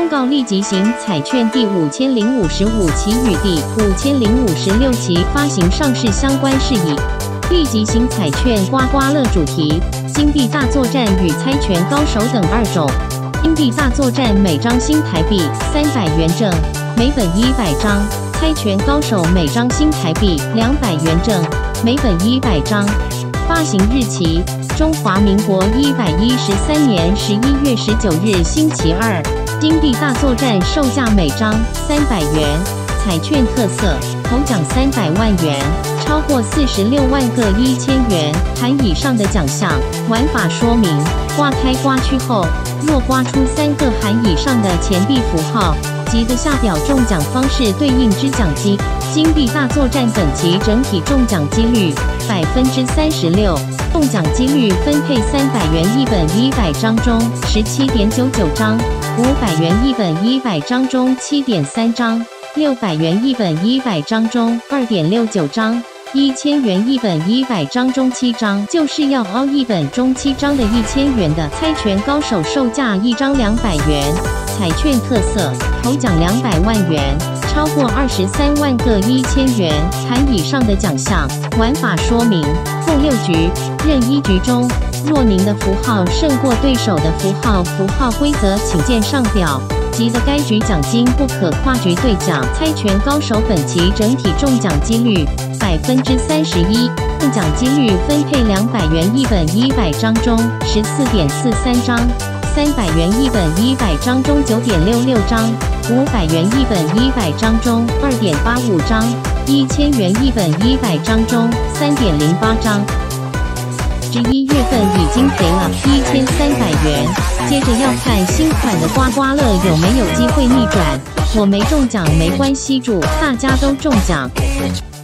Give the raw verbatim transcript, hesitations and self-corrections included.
公告立即型彩券第五千零五十五期与第五千零五十六期发行上市相关事宜。立即型彩券刮刮乐主题：金币大作战与猜拳高手等二种。金币大作战每张新台币三百元正，每本一百张；猜拳高手每张新台币两百元正，每本一百张。发行日期：中华民国一百一十三年十一月十九日星期二。金币大作战售价每张三百元，彩券特色：头奖三百万元，超过四十六万个一千元含以上的奖项。玩法说明：刮开刮区后，若刮出三个含以上的钱币符号，即的下表中奖方式对应之奖金。金币大作战本期整体中奖几率百分之三十六，中奖几率分配三百元一本一百张中十七点九九张，五百元一本一百张中七点三张，六百元一本一百张中二点六九张，一千元一本一百张中七张，就是要凹一本中七张的一千元的猜拳高手，售价一张两百元。彩券特色：头奖两百万元，超过二十三万个一千元含以上的奖项。玩法说明：共六局，任一局中，若您的符号胜过对手的符号，符号规则请见上表。即的该局奖金不可跨局兑奖。猜拳高手本期整体中奖几率百分之三十一，中奖几率分配两百元一本一百张中十四点四三张，三百元一本一百张中九点六六张，五百元一本一百张中二点八五张，一千元一本一百张中三点零八张。十一月份已经赔了一千三百元，接着要看新款的刮刮乐有没有机会逆转。我没中奖没关系，祝大家都中奖。